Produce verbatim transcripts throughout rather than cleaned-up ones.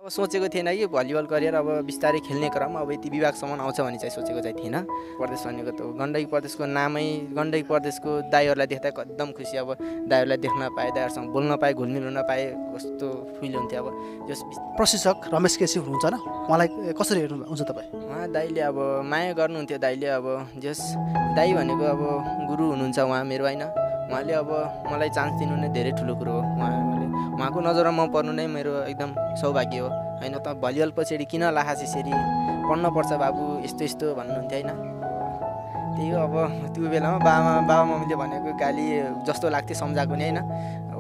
अब सोचेको थिएन कि भलिबल करियर अब बिस्तारै खेल्ने क्रम अब यति विभागसम्म आउँछ भन्ने चाहिँ सोचेको चाहिँ थिएन। प्रदेश भनेको त गण्डकी प्रदेशको नामै गण्डकी प्रदेशको दाइहरूलाई देख्दा एकदम खुसी। अब दाइहरूलाई देख्न पाएँ, दाइहरूसँग बोल्न पाएँ, घुलमिल हुन पाएँ, कस्तो फिल हुन्थ्यो। अब जस प्रशिक्षक रमेश केसी हुनुहुन्छ न, उहाँलाई कसरी हेर्नुहुन्छ तपाईँ? उहाँ दाइले अब माया गर्नुहुन्थ्यो। दाइले अब जस दाइ भनेको अब गुरु हुनुहुन्छ उहाँ मेरो, होइन। उहाँले अब मलाई चान्स दिनु नै धेरै ठुलो कुरो हो। उहाँले उहाँको नजरमा म पर्नु नै मेरो एकदम सौभाग्य हो, होइन। त भलिबल पछाडि किन लाखा यसरी पढ्नुपर्छ बाबु यस्तो यस्तो भन्नुहुन्थ्यो, होइन। त्यही हो। अब त्यो बेलामा बाबा बाबा मम्मीले भनेको गाली जस्तो लाग्थ्यो, सम्झाएको नि, होइन। अब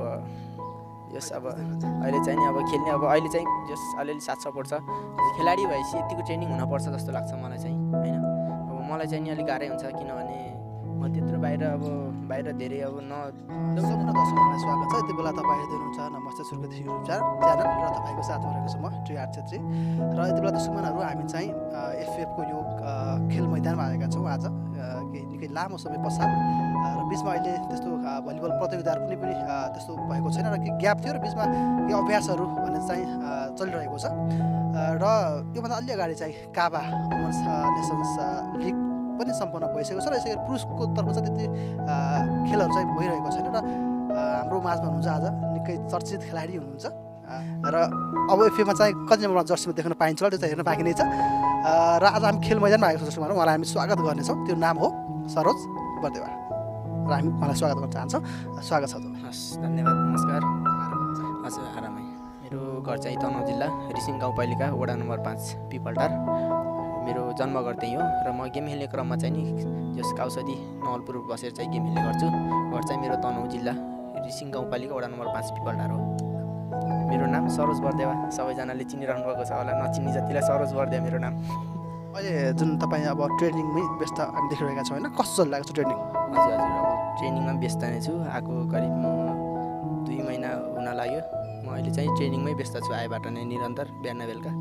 जस अब अहिले चाहिँ नि अब खेल्ने अब अहिले चाहिँ जस अलिअलि साथ सपोर्ट छ। खेलाडी भएपछि यतिको ट्रेनिङ हुनुपर्छ जस्तो लाग्छ मलाई चाहिँ, होइन। अब मलाई चाहिँ नि अलिक गाह्रै हुन्छ, किनभने म त्यत्रो बाहिर अब बाहिर धेरै अब न सम्पूर्ण दर्शकहरूलाई स्वागत छ। यति बेला तपाईँ हेर्दै हुनुहुन्छ नमस्ते सुर्खेत युट्युब च्यानल र तपाईँको साथमा रहेको छु म ट्री आर छेत्री। र यति बेला दर्शकमानहरू हामी चाहिँ एफएफको यो खेल मैदानमा आएका छौँ आज केही निकै लामो समय पश्चात। र बिचमा अहिले त्यस्तो भलिबल प्रतियोगिताहरू कुनै पनि त्यस्तो भएको छैन र केही ग्याप थियो र बिचमा केही अभ्यासहरू भन्ने चाहिँ चलिरहेको छ। र योभन्दा अलि अगाडि चाहिँ काबा वुमेन्स नेसन्स लिग पनि सम्पन्न भइसकेको छ र यसै गरी पुरुषको तर्फ चाहिँ त्यति खेलहरू चाहिँ भइरहेको छैन। र हाम्रो माझमा हुनुहुन्छ आज निकै चर्चित खेलाडी हुनुहुन्छ र अब एफएमा चाहिँ कति नम्बरमा जर्सीमा देख्न पाइन्छ होला त्यो चाहिँ हेर्न बाँकी नै छ। र आज हामी खेल मैदानमा आएको छौँ जसमा उहाँलाई हामी स्वागत गर्नेछौँ। त्यो नाम हो सरोज बर्देवा र हामी उहाँलाई स्वागत गर्न चाहन्छौँ। स्वागत छ। हस्, धन्यवाद, नमस्कार। हजुर, आरामै। मेरो घर चाहिँ तनहुँ जिल्ला रिसिङ गाउँपालिका वडा नम्बर पाँच पिपलटार। मेरो जन्मघर त्यही हो र म गेम खेल्ने क्रममा चाहिँ नि जस काउसदी नवलपुर बसेर चाहिँ गेम खेल्ने गर्छु। घर चाहिँ मेरो तनहुँ जिल्ला रिसिङ गाउँपालिका वडा नम्बर पाँच पिपलटार हो। मेरो नाम सरोज बर्देवा। सबैजनाले चिनिरहनु भएको छ होला, नचिन्ने जतिलाई सरोज बर्देवा मेरो नाम। अहिले जुन तपाईँ अब ट्रेनिङमै व्यस्त हामी देखिरहेका छौँ, होइन, कस्तो चलिरहेको छ ट्रेनिङ? हजुर हजुर, अब ट्रेनिङमा व्यस्त नै छु। आएको करिब म दुई महिना हुन लाग्यो। म अहिले चाहिँ ट्रेनिङमै व्यस्त छु, आएबाट नै निरन्तर बिहान बेलुका।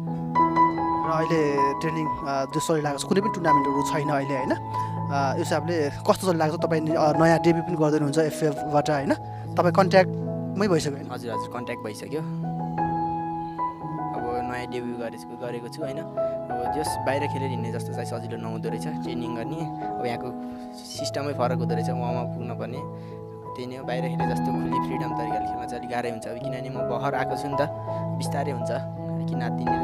र अहिले ट्रेनिङ जो चलिरहेको छ, कुनै पनि टुर्नामेन्टहरू छैन अहिले, होइन। यो हिसाबले कस्तो चलिरहेको छ? तपाईँ नयाँ डेब्यु पनि गर्दै हुनुहुन्छ एफएफबाट, होइन। तपाईँ कन्ट्याक्टमै भइसक्यो, होइन? हजुर हजुर, कन्ट्याक्ट भइसक्यो। अब नयाँ डेब्यु गरेको गरेको छु, होइन। अब जस बाहिर खेलेर हिँड्ने जस्तो चाहिँ सजिलो नहुँदो रहेछ ट्रेनिङ गर्ने। अब यहाँको सिस्टमै फरक हुँदो रहेछ, वहाँमा पुग्नुपर्ने। त्यही नै हो, बाहिर खेले जस्तो खुली फ्रिडम तरिकाले खेल्न चाहिँ अलिक गाह्रै हुन्छ। अब किनभने म भर्खर आएको छु नि त, बिस्तारै हुन्छ किन नातिनेर।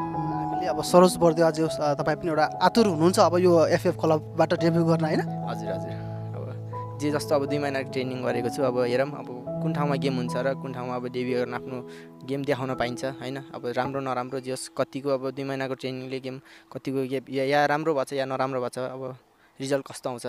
अब सरोज बर्देवा जो तपाईँ पनि एउटा आतुर हुनुहुन्छ अब यो एफएफ क्लबबाट डेब्यु गर्न, होइन? हजुर हजुर, अब जे जस्तो अब दुई महिना ट्रेनिङ गरेको छु। अब हेरौँ अब कुन ठाउँमा गेम हुन्छ र कुन ठाउँमा अब डेब्यु गर्न आफ्नो गेम देखाउन पाइन्छ, होइन। अब राम्रो नराम्रो जस कतिको अब दुई महिनाको ट्रेनिङले गेम कतिको गेम या राम्रो भएछ या नराम्रो भएछ, अब रिजल्ट कस्तो आउँछ।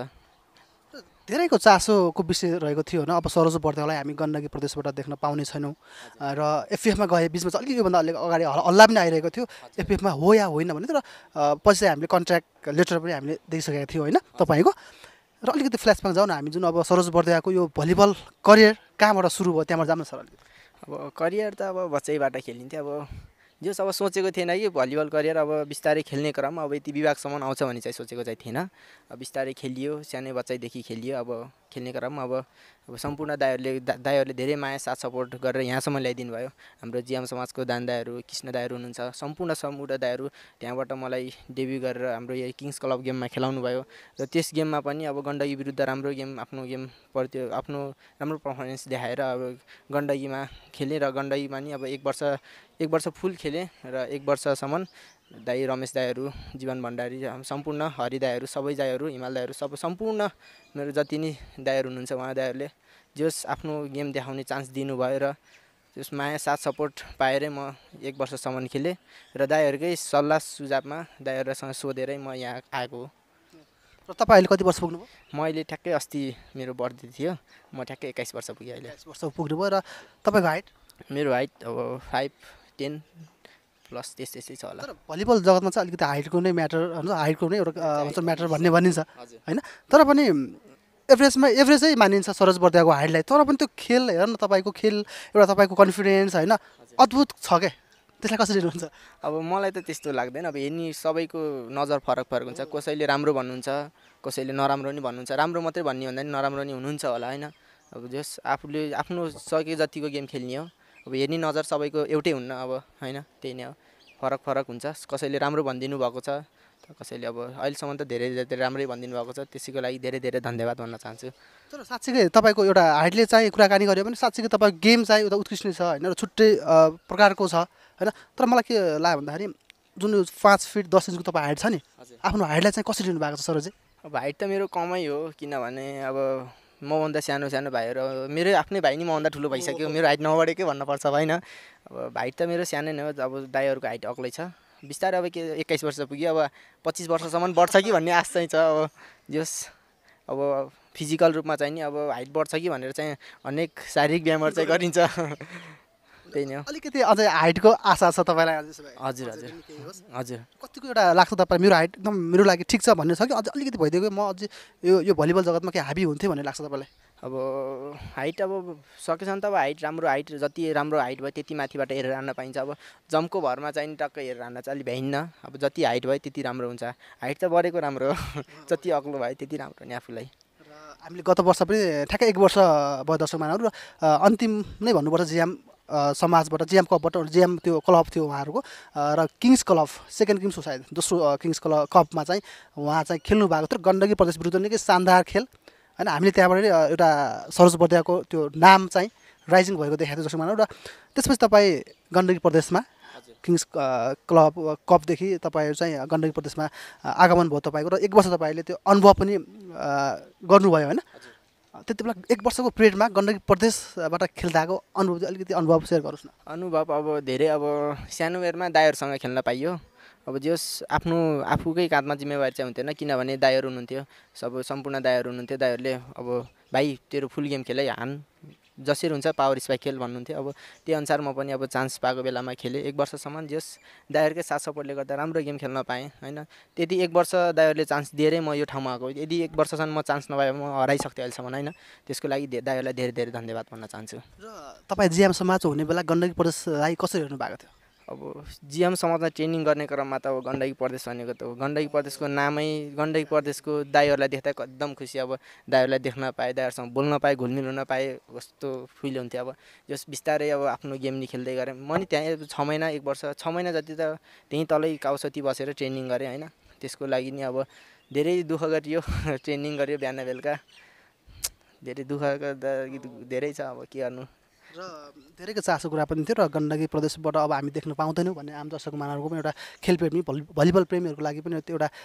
धेरैको चासोको विषय रहेको थियो, होइन। अब सरोज बर्देवालाई हामी गण्डकी प्रदेशबाट देख्न पाउने छैनौँ र एफएफमा गए बिचमा चाहिँ अलिक योभन्दा अलिक अगाडि हल्ला पनि आइरहेको थियो एफएफमा हो या होइन भने। तर पछि चाहिँ हामीले कन्ट्र्याक्ट लेटर पनि हामीले दिइसकेका थियौँ, होइन, तपाईँको। र अलिकति फ्ल्यासब्याक जाउँ न, हामी जुन अब सरोज बर्देवाको यो भलिबल करियर कहाँबाट सुरु भयो त्यहाँबाट जानु सर अलिकति। अब करियर त अब बच्चैबाट खेलिन्थ्यो। अब जस अब सोचेको थिएन कि भलिबल करियर अब बिस्तारै खेल्ने क्रम अब यति विभागसम्म आउँछ भन्ने चाहिँ सोचेको चाहिँ थिएन। अब बिस्तारै खेलियो, सानै बच्चैदेखि खेलियो। अब खेल्ने क्रम अब अब सम्पूर्ण दाइहरूले दाइहरूले धेरै माया साथ सपोर्ट गरेर यहाँसम्म ल्याइदिनु भयो। हाम्रो जिएम समाजको दान दाइहरू, कृष्ण दाइहरू हुनुहुन्छ, सम्पूर्ण सम्पूर्ण दाइहरू त्यहाँबाट मलाई डेब्यु गरेर हाम्रो यो किङ्स क्लब गेममा खेलाउनु भयो। र त्यस गेममा पनि अब गण्डकी विरुद्ध राम्रो गेम आफ्नो गेम पर्थ्यो, आफ्नो राम्रो पर्फर्मेन्स देखाएर अब गण्डकीमा खेलेँ। र गण्डकीमा नि अब एक वर्ष एक वर्ष फुल खेलेँ र एक वर्षसम्म दाई रमेश दाईहरू, जीवन भण्डारी, सम्पूर्ण हरि दाईहरू, सबै दाईहरू, हिमाल दाईहरू, सब सम्पूर्ण मेरो जति नै दाईहरू हुनुहुन्छ उहाँ दाईहरूले जस आफ्नो गेम देखाउने चान्स दिनुभयो र त्यस माया साथ सपोर्ट पाएरै म एक वर्षसम्म खेलेँ। र दाईहरूकै सल्लाह सुझावमा दाईहरूसँग सोधेरै म यहाँ आएको हो। र तपाईँ अहिले कति वर्ष पुग्नुभयो? म अहिले ठ्याक्कै अस्ति मेरो बर्थडे थियो, म ठ्याक्कै एक्काइस वर्ष पुगेँ अहिले। एक्काइस वर्ष पुग्नुभयो। र तपाईँको हाइट? मेरो हाइट अब फाइभ टेन प्लस त्यस्तै त्यस्तै छ होला। तर भलिबल जगतमा चाहिँ अलिकति हाइटको नै म्याटर हुन्छ, हाइटको नै एउटा म्याटर भन्ने भनिन्छ, हजुर, होइन। तर पनि एभरेजमा एभरेजै मानिन्छ सरोज बर्देवाको हाइटलाई। तर पनि त्यो खेल हेर न, तपाईँको खेल एउटा तपाईँको कन्फिडेन्स, होइन, अद्भुत छ क्या। त्यसलाई कसरी लिनुहुन्छ? अब मलाई त त्यस्तो लाग्दैन। अब हेर्ने सबैको नजर फरक फरक हुन्छ। कसैले राम्रो भन्नुहुन्छ, कसैले नराम्रो नि भन्नुहुन्छ। राम्रो मात्रै भन्ने भन्दा नि नराम्रो नि हुनुहुन्छ होला, होइन। अब जस आफूले आफ्नो सके जतिको गेम खेल्ने हो। अब हेर्ने नजर सबैको एउटै हुन्न अब होइन, त्यही नै हो, फरक फरक हुन्छ। कसैले राम्रो भनिदिनु भएको छ, कसैले अब अहिलेसम्म त धेरै धेरै राम्रै भनिदिनु भएको छ, त्यसैको लागि धेरै धेरै धन्यवाद भन्न चाहन्छु। तर साँच्चीकै तपाईँको एउटा हाइटले चाहिँ कुराकानी गऱ्यो भने साँच्चीकै तपाईँको गेम चाहिँ एउटा उत्कृष्ट छ होइन, र छुट्टै अ, प्रकारको छ होइन। तर मलाई के लाग्यो भन्दाखेरि जुन यो पाँच फिट दस इन्चको तपाईँ हाइट छ नि, हजुर। आफ्नो हाइटलाई चाहिँ कसरी लिनु भएको छ सरोजी? अब हाइट त मेरो कमै हो, किनभने अब मभन्दा सानो सानो भाइहरू, मेरो आफ्नै भाइ नि मभन्दा ठुलो भइसक्यो, मेरो हाइट नबढेकै भन्नुपर्छ होइन। अब हाइट त मेरो सानै नै हो, अब दाइहरूको हाइट अग्लै छ, बिस्तारै अब के एक्काइस वर्ष पुग्यो, अब पच्चिस वर्षसम्म बढ्छ कि भन्ने आश चाहिँ छ। अब जस अब फिजिकल रूपमा चाहिँ नि अब हाइट बढ्छ कि भनेर चाहिँ अनेक शारीरिक व्यायामहरू चाहिँ गरिन्छ। त्यही नै हो। अलिकति अझै हाइटको आशा छ तपाईँलाई? हजुर हजुर हजुर। कतिको एउटा लाग्छ तपाईँ मेरो हाइट एकदम मेरो लागि ठिक छ भन्ने छ कि अझै अलिकति भइदिएको म अझै यो यो भलिबल जगतमा के हाबी हुन्थेँ भन्ने लाग्छ तपाईँलाई? अब हाइट अब सकेसम्म त अब हाइट राम्रो, हाइट जति राम्रो हाइट भयो त्यति माथिबाट हेरेर हान्न पाइन्छ। अब जम्पको भरमा चाहिँ टक्क हेरेर हान्न चाहिँ अलिक भ्याइन्न, अब जति हाइट भयो त्यति राम्रो हुन्छ। हाइट त बढेको राम्रो हो, जति अग्लो भयो त्यति राम्रो नि आफूलाई। र हामीले गत वर्ष पनि ठ्याक्कै एक वर्ष भयो दर्शक महानुभावहरू, र अन्तिम नै भन्नुपर्छ जिएम समाजबाट, जिएम कपबाट, जिएम त्यो क्लब थियो उहाँहरूको, र किङ्स क्लब सेकेन्ड किङ्स हो सायद, दोस्रो किङ्स क्लब कपमा चाहिँ उहाँ चाहिँ खेल्नु भएको थियो। गण्डकी प्रदेश विरुद्ध निकै शानदार खेल होइन। हामीले त्यहाँबाट एउटा सरोज बर्दियाको त्यो नाम चाहिँ राइजिङ भएको देखाएको थियो दर्शक महानुभाव। र त्यसपछि तपाईँ गण्डकी प्रदेशमा किङ्स क्लब कपदेखि तपाईँहरू चाहिँ गण्डकी प्रदेशमा आगमन भयो तपाईँको, र एक वर्ष तपाईँले त्यो अनुभव पनि गर्नुभयो होइन। त्यति बेला एक वर्षको पिरियडमा गण्डकी प्रदेशबाट खेल्दाको अनुभव चाहिँ अलिकति अनुभव सेयर गर्नुहोस् न। अनुभव अब धेरै, अब सानो उमेरमा दाइहरूसँग खेल्न पाइयो। अब जस आफ्नो आफूकै काँधमा जिम्मेवारी चाहिँ हुन्थेन, किनभने दाइहरू हुनुहुन्थ्यो, सब सम्पूर्ण दाइहरू हुनुहुन्थ्यो। दाइहरूले अब भाइ तेरो फुल गेम खेल है, हान जसरी हुन्छ पावर स्पाइक खेल भन्नुहुन्थ्यो। अब त्यही अनुसार म पनि अब चान्स पाएको बेलामा खेलेँ एक वर्षसम्म। जस दाइहरूकै साथ सपोर्टले गर्दा राम्रो गेम खेल्न पाएँ होइन। त्यति एक वर्ष दाइहरूले चान्स दिएरै म यो ठाउँमा आएको। यदि एक वर्षसम्म म चान्स नपाए म हराइसक्थेँ अहिलेसम्म होइन। त्यसको लागि दाइहरूलाई धेरै धेरै धन्यवाद भन्न चाहन्छु। र तपाईँ जिएम समाज हुने बेला गण्डकी प्रदेशलाई कसरी हेर्नु भएको थियो? अब जिएम समाजमा ट्रेनिङ गर्ने क्रममा त अब गण्डकी प्रदेश भनेको त हो, गण्डकी प्रदेशको नामै गण्डकी प्रदेशको दाइहरूलाई देख्दा एकदम खुसी। अब दाइहरूलाई देख्न पाएँ, दाइहरूसँग बोल्न पाएँ, घुलमिल हुन पाएँ, कस्तो फिल हुन्थ्यो। अब जस बिस्तारै अब आफ्नो गेम नि खेल्दै गरेँ म नि त्यहाँ छ महिना एक वर्ष छ महिना जति त त्यहीँ तलै काउसती बसेर ट्रेनिङ गरेँ होइन। त्यसको लागि नि अब धेरै दुःख गरियो, ट्रेनिङ गरियो बिहान बेलुका, धेरै दुःख गर्दा धेरै छ, अब के गर्नु। र धेरैको चासो कुरा पनि थियो, र गण्डकी प्रदेशबाट अब हामी देख्न पाउँदैनौँ भन्ने आम दर्शक महानुभावको पनि एउटा खेलप्रेमी भलि भलिबल प्रेमीहरूको लागि पनि त्यो एउटा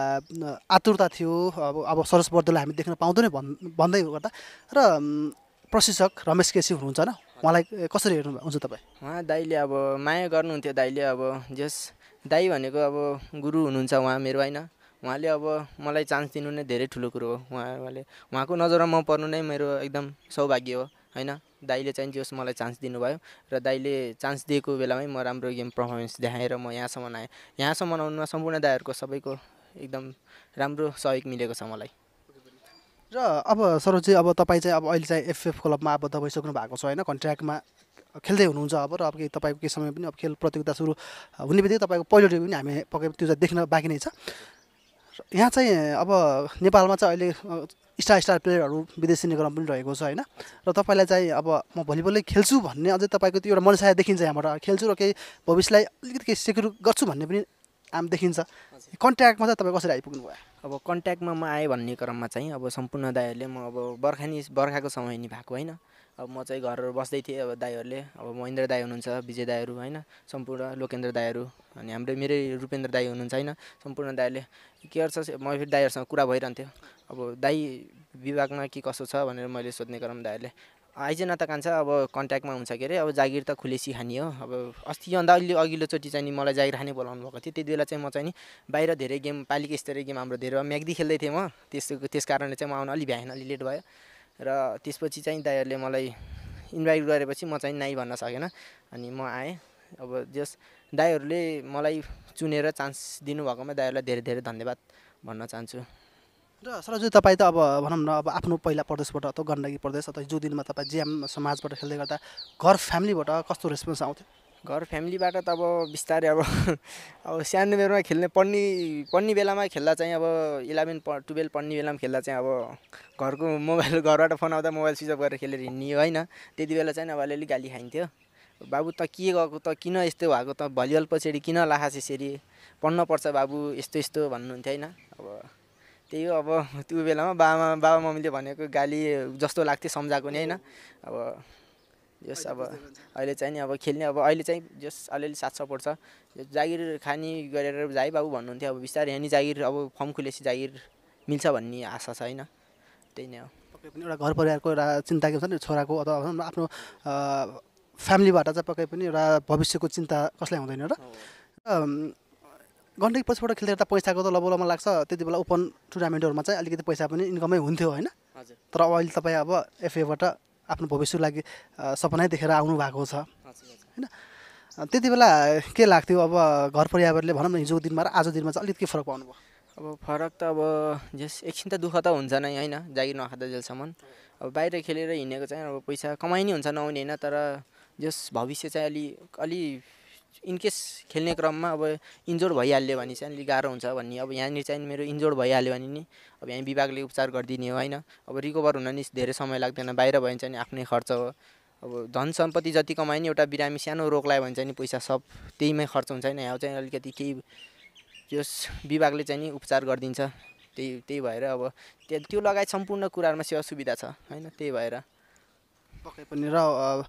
आतुरता थियो। अब अब सरोज बर्देलाई हामी देख्न पाउँदैनौँ भन् भन्दै गर्दा। र प्रशिक्षक रमेश केसी हुनुहुन्छ होइन, उहाँलाई कसरी हेर्नु हुन्छ तपाईँ? उहाँ दाइले अब माया गर्नुहुन्थ्यो। दाइले अब जस दाइ भनेको अब गुरु हुनुहुन्छ उहाँ मेरो होइन। उहाँले अब मलाई चान्स दिनु नै धेरै ठुलो कुरो हो। उहाँले उहाँको नजरमा म पर्नु नै मेरो एकदम सौभाग्य हो होइन। दाइले चाहिँ जस मलाई चान्स दिनुभयो, र दाइले चान्स दिएको बेलामै म राम्रो गेम पर्फर्मेन्स देखाएर म यहाँसम्म आएँ। यहाँसम्म आउनुमा सम्पूर्ण दाइहरूको सबैको एकदम राम्रो सहयोग मिलेको छ मलाई। र अब सरोजी अब तपाईँ चाहिँ अब अहिले चाहिँ एफएफ क्लबमा आबद्ध भइसक्नु भएको छ होइन, कन्ट्र्याक्टमा खेल्दै हुनुहुन्छ अब। र अब केही तपाईँको केही समय पनि अब खेल प्रतियोगिता सुरु हुने बित्तिकै तपाईँको पहिलो टिम पनि हामी पक्कै त्यो चाहिँ देख्न बाँकी नै छ। यहाँ चाहिँ अब नेपालमा चाहिँ अहिले स्टार स्टार प्लेयरहरू विदेशी निगम पनि रहेको छ होइन। र तपाईँलाई चाहिँ अब म भलिबलै खेल्छु भन्ने अझै तपाईँको त्यो एउटा मनसाय देखिन्छ यहाँबाट, खेल्छु र केही भविष्यलाई अलिकति केही सेक्युर गर्छु भन्ने पनि आम देखिन्छ। कन्ट्र्याक्टमा चाहिँ तपाईँ कसरी आइपुग्नु भयो? अब कन्ट्याक्टमा म आएँ भन्ने क्रममा चाहिँ अब सम्पूर्ण दाइहरूले म अब बर्खा नि बर्खाको समय नि भएको होइन। अब म चाहिँ घर बस्दै थिएँ, अब दाइहरूले अब महेन्द्र दाइ हुनुहुन्छ, विजय दाइहरू होइन, सम्पूर्ण लोकेन्द्र दाइहरू, अनि हाम्रो मेरै रूपेन्द्र दाइ हुनुहुन्छ होइन। सम्पूर्ण दाइहरूले के गर्छ म फेरि दाइहरूसँग कुरा भइरहन्थ्यो। अब दाइ विभागमा के कसो छ भनेर मैले सोध्ने क्रम दाइहरूले आइज न त कान्छ, अब कन्ट्याक्टमा हुन्छ के अरे, अब जागिर त खुलेसी खाने हो। अब अस्तिभन्दा अलि अघिल्लोचोटि चाहिँ नि मलाई जागिर खाने बोलाउनु भएको थियो। त्यति बेला चाहिँ म चाहिँ नि बाहिर धेरै गेम पालिका स्तरीय गेम हाम्रो धेरै म्याग्दी खेल्दै थिएँ म। त्यस त्यस कारणले चाहिँ म आउन अलि भ्याएन, अलि लेट भयो। र त्यसपछि चाहिँ दाइहरूले मलाई इन्भाइट गरेपछि म चाहिँ नाइ भन्न सकेन, अनि म आएँ। अब जस दाइहरूले मलाई चुनेर चान्स दिनुभएकोमा दाइहरूलाई धेरै धेरै धन्यवाद भन्न चाहन्छु। र सरजी तपाईँ त अब भनौँ न अब आफ्नो पहिला प्रदेशबाट अथवा गण्डकी प्रदेश अथवा जो दिनमा तपाईँ जिएम समाजबाट खेल्दै गर्दा घर फ्यामिलीबाट कस्तो रेस्पोन्स आउँथ्यो? घर फ्यामिलीबाट त अब बिस्तारै अब अब सानो बेलामा खेल्ने पढ्ने पढ्ने बेलामा खेल्दा चाहिँ अब इलेभेन प टुवेल्भ पढ्ने बेलामा खेल्दा चाहिँ अब घरको मोबाइल घरबाट फोन आउँदा मोबाइल स्विच अफ गरेर खेलेर हिँड्ने होइन। त्यति बेला चाहिँ अब अलिअलि गाली खाइन्थ्यो बाबु त के गएको त किन यस्तो भएको त भलिबल पछाडि किन लाखास यसरी पढ्नुपर्छ बाबु यस्तो यस्तो भन्नुहुन्थ्यो होइन। अब त्यही हो, अब त्यो बेलामा बाबा बाबा मम्मीले भनेको गाली जस्तो लाग्थ्यो सम्झाएको नि होइन। अब जस अब अहिले चाहिँ नि अब खेल्ने अब अहिले चाहिँ जस अलिअलि साथ सपोर्ट छ, जागिर खानी गरेर जाइ बाबु भन्नुहुन्थ्यो। अब बिस्तारै यहाँ नि जागिर अब फर्म खुलेपछि जागिर मिल्छ भन्ने आशा छ होइन, त्यही नै हो। पक्कै पनि एउटा घर परिवारको एउटा चिन्ता के हुन्छ नि, छोराको अथवा आफ्नो फ्यामिलीबाट चाहिँ पक्कै पनि एउटा भविष्यको चिन्ता कसलाई हुँदैन र गण्डकी पछिबाट खेल्दा एउटा पैसाको त लबलमा लाग्छ। त्यति बेला ओपन टुर्नामेन्टहरूमा चाहिँ अलिकति पैसा पनि इन्कमै हुन्थ्यो होइन। तर अब अहिले तपाईँ अब एफएबाट आफ्नो भविष्यको लागि सपनै देखेर आउनु भएको छ होइन। त्यति बेला के लाग्थ्यो अब घर परिवारले भनौँ न हिजोको दिनमा र आज दिनमा चाहिँ अलिकति के फरक पाउनुभयो? अब फरक त अब जस एकछिन त दुःख त हुन्छ नै होइन, जागिर नखाँदा जेलसम्म। अब बाहिर खेलेर हिँडेको चाहिँ अब पैसा कमाइ नै हुन्छ नहुने होइन, तर जस भविष्य चाहिँ अलि अलि इनकेस खेल्ने क्रममा अब इन्जोर्ड भइहाल्यो भने चाहिँ अलिक गाह्रो हुन्छ भन्ने। अब यहाँनिर चाहिँ मेरो इन्जोर्ड भइहाल्यो भने नि अब यहाँ विभागले उपचार गरिदिने हो होइन। अब रिकभर हुन नि धेरै समय लाग्दैन, बाहिर भयो भने चाहिँ आफ्नै खर्च हो। अब धन सम्पत्ति जति कमाए नि एउटा बिरामी सानो रोग लाग्यो भने चाहिँ नि पैसा सब त्यहीमै खर्च हुन्छ होइन। यहाँ चाहिँ अलिकति केही यस विभागले चाहिँ नि उपचार गरिदिन्छ, त्यही त्यही भएर अब त्यो त्यो लगायत सम्पूर्ण कुराहरूमा सेवा सुविधा छ होइन, त्यही भएर पक्कै पनि। र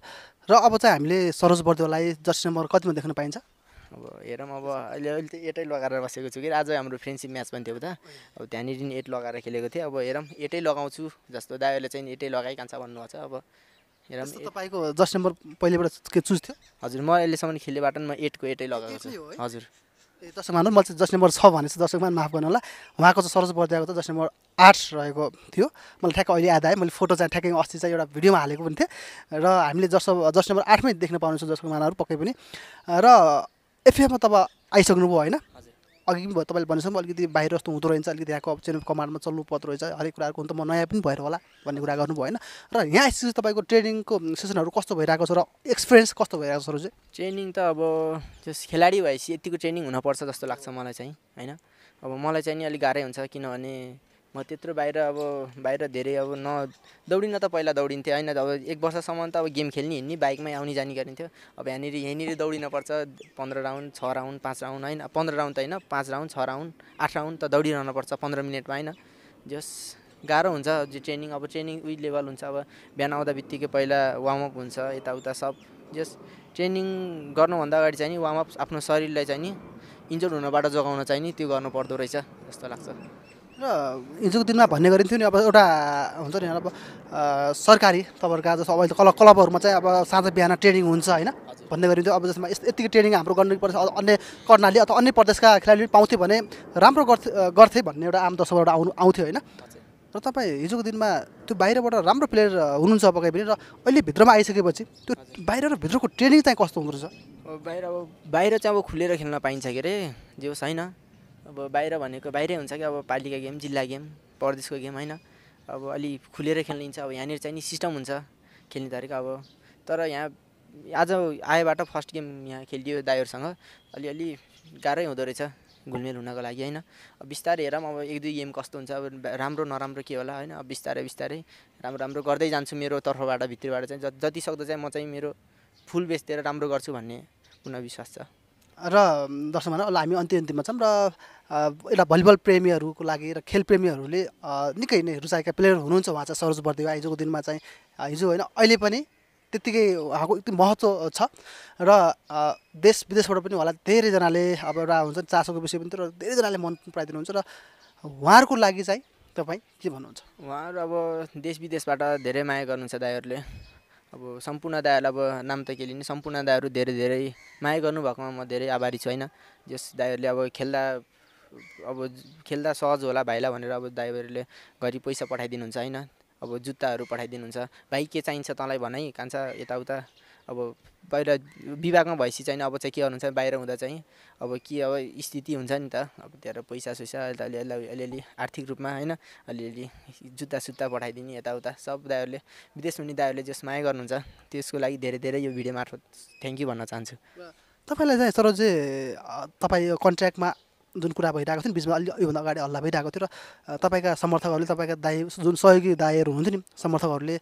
र अब चाहिँ हामीले सरोज बर्देवालाई जर्सी नम्बर कतिमा देख्न पाइन्छ? अब हेरौँ, अब अहिले अहिले त एटै लगाएर बसेको छु कि आज हाम्रो फ्रेन्डसिप म्याच पनि थियो उता, अब त्यहाँनिर नि एट लगाएर खेलेको थिएँ। अब हेरौँ एटै लगाउँछु जस्तो दाइहरूले चाहिँ एटै लगाइकान्छ भन्नुभएको छ। अब हेरौँ तपाईँको जर्सी नम्बर पहिलेबाट के चुज थियो? हजुर, म अहिलेसम्म खेलेबाट म एटको एटै लगाएको छु हजुर। ए दर्शक मान मैले चाहिँ जर्सी नम्बर छ भनेपछि दर्शक मान माफ गर्नु होला, उहाँको चाहिँ सरोज बर्देवाको चाहिँ जर्सी नम्बर आठ रहेको थियो। मैले ठ्याक्क अहिले याद आयो, मैले फोटो चाहिँ ठ्याक्कै अस्ति चाहिँ एउटा भिडियोमा हालेको पनि थिएँ र हामीले जर्सी जर्सी नम्बर आठमै देख्न पाउनुहुन्छ दर्शक मानहरू पक्कै पनि। र एफएमा तब आइसक्नुभयो होइन, अघि पनि भयो तपाईँले भनेको अलिकति बाहिर जस्तो हुँदो रहेछ, अलिकति यहाँको चेन अफ कमान्डमा चल्नु पर्दो रहेछ, हरेक कुराहरूको त म नयाँ पनि भएर होला भन्ने कुरा गर्नुभयो होइन। र यहाँ आइसकेपछि तपाईँको ट्रेनिङको सेसनहरू कस्तो भइरहेको छ र एक्सपिरियन्स कस्तो भइरहेको छ सर? ट्रेनिङ त अब जस खेलाडी भएपछि यतिको ट्रेनिङ हुनपर्छ जस्तो लाग्छ मलाई चाहिँ होइन। अब मलाई चाहिँ नि अलिक गाह्रै हुन्छ, किनभने म त्यत्रो बाहिर अब बाहिर धेरै अब न दौडिन त पहिला दौडिन्थेँ होइन। अब एक वर्षसम्म त अब गेम खेल्ने हिँड्ने बाइकमै आउने जाने गरिन्थ्यो। अब यहाँनिर यहीँनिर दौडिनुपर्छ पन्ध्र राउन्ड छ राउन्ड पाँच राउन्ड होइन, पन्ध्र राउन्ड त होइन पाँच राउन्ड छ राउन्ड आठ राउन्ड त दौडिरहनुपर्छ पन्ध्र मिनटमा होइन। जस गाह्रो हुन्छ जो ट्रेनिङ, अब ट्रेनिङ उही लेभल हुन्छ। अब बिहान आउँदा बित्तिकै पहिला वार्मअप हुन्छ यताउता सब। जस ट्रेनिङ गर्नुभन्दा अगाडि चाहिँ नि वार्मअप आफ्नो शरीरलाई चाहिँ नि इन्जोर्ड हुनबाट जोगाउन चाहिँ नि त्यो गर्नुपर्दो रहेछ जस्तो लाग्छ। र हिजोको दिनमा भन्ने गरिन्थ्यो नि अब एउटा हुन्छ नि अब सरकारी तपाईँहरूका जस्तो अब अहिले क्लब क्लबहरूमा चाहिँ अब साँझ बिहान ट्रेनिङ हुन्छ होइन भन्ने गरिन्थ्यो। अब जसमा यतिकै ट्रेनिङ हाम्रो गर्नु पर्छ, अन्य कर्णाली अथवा अन्य प्रदेशका खेलाडीले पाउँथ्यो भने राम्रो गर्थे गर्थे भन्ने एउटा आम दर्शकबाट आउनु आउँथ्यो होइन। र तपाईँ हिजोको दिनमा त्यो बाहिरबाट राम्रो प्लेयर हुनुहुन्छ पक्कै पनि, र अहिले भित्रमा आइसकेपछि त्यो बाहिर र भित्रको ट्रेनिङ चाहिँ कस्तो हुँदो रहेछ? बाहिर अब बाहिर चाहिँ अब खुलेर खेल्न पाइन्छ के अरे जे होस् होइन। अब बाहिर भनेको बाहिरै हुन्छ कि अब पालिका गेम जिल्ला गेम प्रदेशको गेम होइन। अब अलि खुलेर खेलिन्छ। अब यहाँनिर चाहिँ नि सिस्टम हुन्छ खेल्ने तरिका। अब तर यहाँ आज आएबाट फर्स्ट गेम यहाँ खेलियो दाइहरूसँग, अलिअलि गाह्रै हुँदो रहेछ घुलमेल हुनको लागि होइन। अब बिस्तारै हेरौँ अब एक दुई गेम कस्तो हुन्छ, अब राम्रो नराम्रो के होला होइन। अब बिस्तारै बिस्तारै राम्रो राम्रो गर्दै जान्छु मेरो तर्फबाट भित्रबाट चाहिँ जति सक्दो चाहिँ म चाहिँ मेरो फुल बेचतिर राम्रो गर्छु भन्ने पूर्ण विश्वास छ। र दर्शकमा अहिले हामी अन्त्य अन्तिममा छौँ र एउटा भलिबल प्रेमीहरूको लागि र खेल प्रेमीहरूले निकै नै रुचाएका प्लेयर हुनुहुन्छ उहाँ चाहिँ सरोज बर्देवा। हिजोको दिनमा चाहिँ हिजो होइन अहिले पनि त्यत्तिकै उहाँको एकदम महत्त्व छ र देश विदेशबाट पनि उहाँलाई धेरैजनाले अब एउटा हुन्छ चासोको विषय पनि तर धेरैजनाले मन पराइदिनुहुन्छ। र उहाँहरूको लागि चाहिँ तपाईँ के भन्नुहुन्छ? उहाँहरू अब देश विदेशबाट धेरै माया गर्नुहुन्छ दाइहरूले। अब सम्पूर्ण दाइहरूलाई अब नाम त के लिने, सम्पूर्ण दाइहरू धेरै धेरै माया गर्नुभएकोमा म धेरै आभारी छु होइन। जस दाइहरूले अब खेल्दा अब खेल्दा सहज होला भाइलाई भनेर अब दाइहरूले घरि पैसा पठाइदिनुहुन्छ होइन। अब जुत्ताहरू पठाइदिनुहुन्छ, भाइ के चाहिन्छ तँलाई भनाइ कान्छ यताउता। अब बाहिर विभागमा भएपछि चाहिँ अब चाहिँ के गर्नुहुन्छ बाहिर हुँदा चाहिँ अब के अब स्थिति हुन्छ नि त, अब त्यहाँ पैसा सुइसा अलिअलि अलिअलि आर्थिक रूपमा होइन अलिअलि जुत्ता सुत्ता पठाइदिने यताउता सब दाइहरूले विदेश हुने दाइहरूले जस माया गर्नुहुन्छ त्यसको लागि धेरै धेरै यो भिडियो मार्फत थ्याङ्क यू भन्न चाहन्छु। तपाईँलाई चाहिँ सरोज तपाईँ कन्ट्र्याक्टमा जुन कुरा भइरहेको थियो नि बिचमा अलि योभन्दा अगाडि हल्ला भइरहेको थियो र तपाईँका समर्थकहरूले तपाईँका दाइ जुन सहयोगी दाइहरू हुनुहुन्थ्यो नि समर्थकहरूले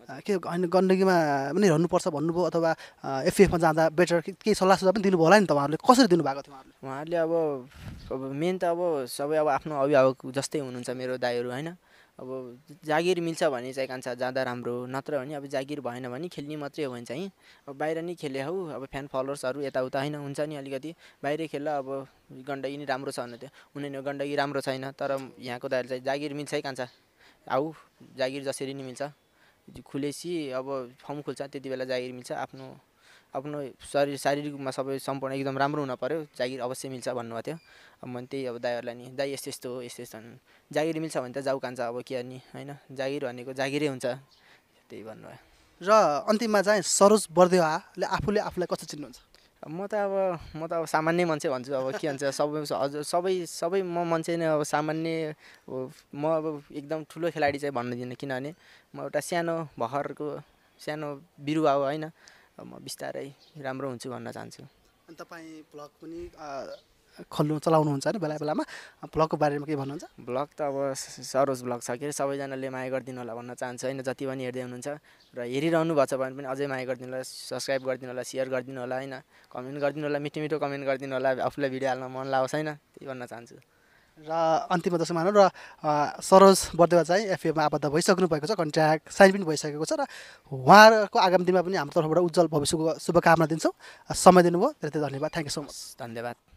के होइन गण्डकीमा पनि रहनुपर्छ भन्नुभयो अथवा एफएफमा जाँदा बेटर केही सल्लाह सुझाव पनि दिनुभयो होला नि तपाईँहरूले कसरी दिनुभएको थियो उहाँहरूले उहाँहरूले अब अब मेन त अब सबै अब आफ्नो अभिभावक जस्तै हुनुहुन्छ मेरो दाइहरू होइन अब जागिर मिल्छ भने चाहिँ कान्छा जाँदा राम्रो नत्र भने अब जागिर भएन भने खेल्ने मात्रै हो भने चाहिँ अब बाहिर नै खेले हौ अब फ्यान फलोवर्सहरू यताउता होइन हुन्छ नि अलिकति बाहिरै खेल्दा अब गण्डकी नै राम्रो छ भने त्यो उनीहरू गण्डकी राम्रो छैन तर यहाँको दाइहरू चाहिँ जागिर मिल्छ है कान्छा आऊ जागिर जसरी नि मिल्छ खुलेसी अब फर्म खुल्छ त्यति बेला जागिर मिल्छ आफ्नो आफ्नो शरीर शारीरिक रूपमा सबै सम्पूर्ण एकदम राम्रो हुन पर्यो जागिर अवश्य मिल्छ भन्नुभएको थियो अब मैले त्यही अब दाइहरूलाई नि दाइ यस्तो यस्तो हो यस्तो यस्तो जागिर मिल्छ भने त जाऊ कान्छ अब के गर्ने होइन जागिर भनेको जागिरै हुन्छ त्यही भन्नुभयो र अन्तिममा चाहिँ सरोज बर्देवाले आफूले आफूलाई कस्तो चिन्नुहुन्छ म त अब म त अब सामान्य मान्छे भन्छु अब के भन्छ सबै हजुर सबै सबै म मान्छे नै अब सामान्य म अब एकदम ठुलो खेलाडी चाहिँ भन्दिनँ किनभने म एउटा सानो भर्खरको सानो बिरुवा हो होइन म बिस्तारै राम्रो हुन्छु भन्न चाहन्छु अनि तपाईँ ब्लग पनि खोल्नु चलाउनुहुन्छ होइन बेला बेलामा ब्लगको बारेमा के भन्नुहुन्छ ब्लग त अब सरोज ब्लग छ के अरे सबैजनाले माया गरिदिनु होला भन्न चाहन्छु होइन जति पनि हेर्दै हुनुहुन्छ र हेरिरहनु भएको छ भने पनि अझै माया गरिदिनु होला सब्सक्राइब गरिदिनु होला सेयर गरिदिनु होला होइन कमेन्ट गरिदिनु होला मिठो मिठो कमेन्ट गरिदिनु होला आफूलाई भिडियो हाल्न मन लागोस् होइन त्यही भन्न चाहन्छु र अन्तिममा दर्शक मानव र सरोज बर्देवा चाहिँ एफएमा आबद्ध भइसक्नु भएको छ कन्ट्र्याक्ट साइन पनि भइसकेको छ र उहाँको आगामी दिनमा पनि हाम्रो तर्फबाट उज्जवल भविष्यको शुभकामना दिन्छौँ समय दिनुभयो धेरै धेरै धन्यवाद थ्याङ्क यू सो मच धन्यवाद